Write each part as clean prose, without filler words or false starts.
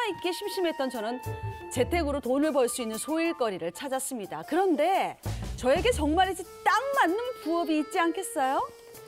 있게 심심했던 저는 재택으로 돈을 벌 수 있는 소일거리를 찾았습니다. 그런데 저에게 정말이지 딱 맞는 부업이 있지 않겠어요?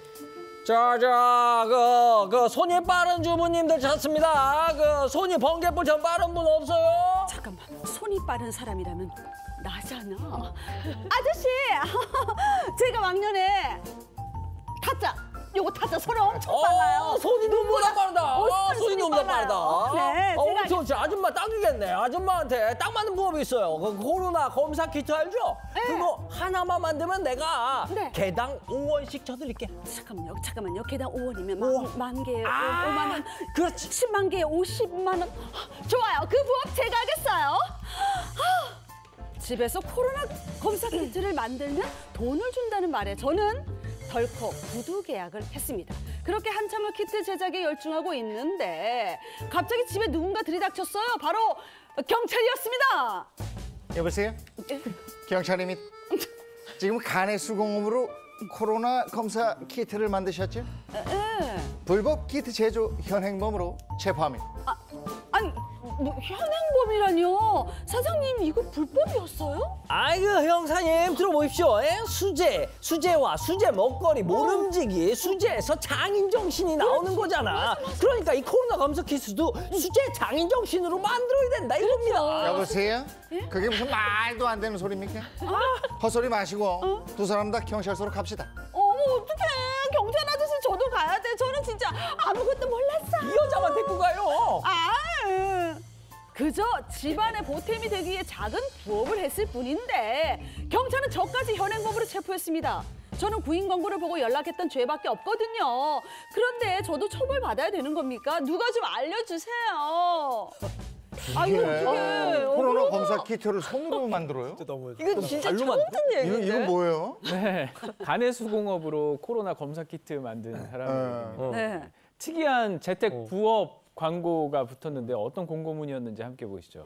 그 손이 빠른 주부님들 찾습니다. 그 손이 번개불 전 빠른 분 없어요? 잠깐만, 손이 빠른 사람이라면 나잖아. 아저씨, 제가 왕년에 타짜, 요거 타짜 손이 엄청 빨라요. 손이 너무나 빠르다. 손이 너무나 빠르다. 네, 제가 좋지. 아줌마 딱이겠네. 아줌마한테 딱 맞는 부업이 있어요. 그 코로나 검사 키트 알죠? 네. 그거 하나만 만들면 내가 네. 개당 5원씩 쳐드릴게. 잠깐만요. 개당 5원이면 만 개에 5만 원, 그렇지. 10만 개에 50만 원. 좋아요. 그 부업 제가 하겠어요. 집에서 코로나 검사 키트를 만들면 돈을 준다는 말에 저는 덜컥 구두 계약을 했습니다. 그렇게 한참을 키트 제작에 열중하고 있는데 갑자기 집에 누군가 들이닥쳤어요. 바로 경찰이었습니다. 여보세요? 경찰입니다. 지금 간의 수공업으로 코로나 검사 키트를 만드셨죠? 불법 키트 제조 현행범으로 체포합니다. 아니, 뭐 현행범이라뇨? 사장님, 이거 불법이었어요? 아이고 형사님 들어보십시오. 수제와 수제 먹거리 모름지기 수제에서 장인 정신이 나오는 거잖아. 그러니까 이 코로나 검사 키트도 수제 장인 정신으로 만들어야 된다 이겁니다. 여보세요? 그게 무슨 말도 안 되는 소리입니까? 헛소리 마시고 두 사람 다 경찰서로 갑시다. 어머, 어떡해. 경찰 아저씨 저도 가야 돼. 저는 진짜 아무것도 몰랐어요. 이 여자만 데리고 가요. 그저 집안의 보탬이 되기 위해 작은 부업을 했을 뿐인데 경찰은 저까지 현행범으로 체포했습니다. 저는 구인 광고를 보고 연락했던 죄밖에 없거든요. 그런데 저도 처벌받아야 되는 겁니까? 누가 좀 알려주세요. 이게 어떡해. 코로나 검사 키트를 손으로 만들어요? 이거 진짜 처음 듣는 얘기인데? 이거 뭐예요? 네, 간의 수공업으로 코로나 검사 키트 만든 사람입니다. 네. 특이한 재택 부업 광고가 붙었는데 어떤 공고문이었는지 함께 보시죠.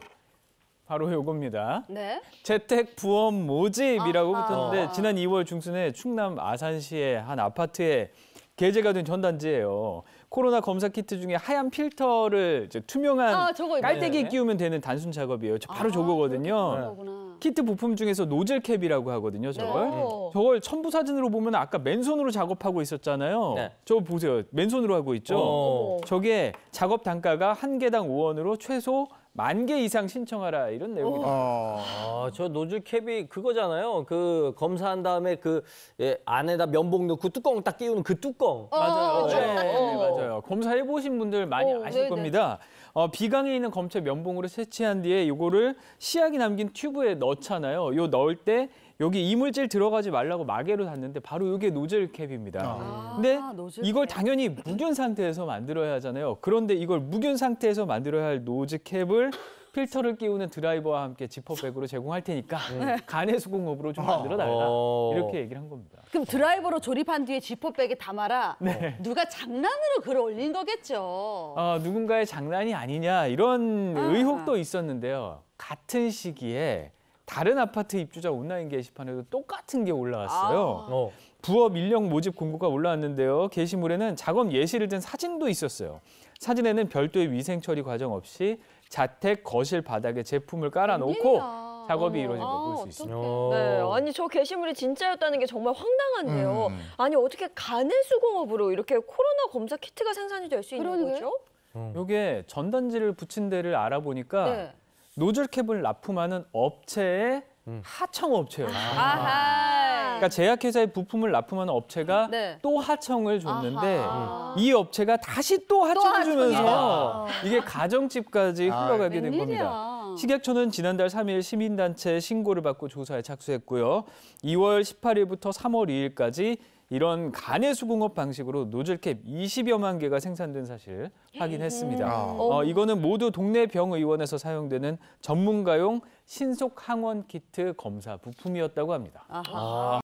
바로 요겁니다. 네. 재택 부업 모집이라고 붙었는데 지난 2월 중순에 충남 아산시의 한 아파트에 게재가 된 전단지예요. 코로나 검사 키트 중에 하얀 필터를 이제 투명한 저거 깔때기에 네. 끼우면 되는 단순 작업이에요. 바로 저거거든요. 그거구나. 키트 부품 중에서 노즐 캡이라고 하거든요, 저걸. 네. 저걸 첨부 사진으로 보면 아까 맨손으로 작업하고 있었잖아요. 네. 저거 보세요. 맨손으로 하고 있죠. 저게 작업 단가가 한 개당 5원으로 최소 10,000개 이상 신청하라 이런 내용입니다. 저 노즐 캡이 그거잖아요. 그 검사한 다음에 그 안에다 면봉 넣고 뚜껑 딱 끼우는 그 뚜껑. 맞아요. 그렇죠. 네, 맞아요. 검사해보신 분들 많이 아실 네네. 겁니다. 비강에 있는 검체 면봉으로 채취한 뒤에 이거를 시약이 남긴 튜브에 넣잖아요. 요 넣을 때 여기 이물질 들어가지 말라고 마개로 닫는데 바로 이게 노즐 캡입니다. 근데 노즐 이걸 캡. 당연히 무균 상태에서 만들어야 하잖아요. 그런데 이걸 무균 상태에서 만들어야 할 노즐 캡을 필터를 끼우는 드라이버와 함께 지퍼백으로 제공할 테니까 간의 수공업으로 좀 만들어달라. 이렇게 얘기를 한 겁니다. 그럼 드라이버로 조립한 뒤에 지퍼백에 담아라. 누가 장난으로 글을 올린 거겠죠. 누군가의 장난이 아니냐 이런 의혹도 있었는데요. 같은 시기에 다른 아파트 입주자 온라인 게시판에도 똑같은 게 올라왔어요. 부업 인력 모집 공고가 올라왔는데요. 게시물에는 작업 예시를 든 사진도 있었어요. 사진에는 별도의 위생 처리 과정 없이 자택 거실 바닥에 제품을 깔아놓고 작업이 이루어진 걸 볼 수 있습니다. 네, 아니 저 게시물이 진짜였다는 게 정말 황당한데요. 아니 어떻게 간의 수공업으로 이렇게 코로나 검사 키트가 생산이 될 수 있는 그러게. 거죠? 이게 전단지를 붙인 데를 알아보니까 네. 노즐 캡을 납품하는 업체의 하청업체예요. 아하. 그러니까 제약회사의 부품을 납품하는 업체가 네. 또 하청을 줬는데 아하. 이 업체가 다시 또 하청을 하청이에요. 주면서 이게 가정집까지 흘러가게 된 겁니다. 웬일이야. 식약처는 지난달 3일 시민단체 신고를 받고 조사에 착수했고요. 2월 18일부터 3월 2일까지 이런 간의 수공업 방식으로 노즐캡 20여만 개가 생산된 사실 확인했습니다. 이거는 모두 동네 병의원에서 사용되는 전문가용 신속 항원 키트 검사 부품이었다고 합니다. 아하.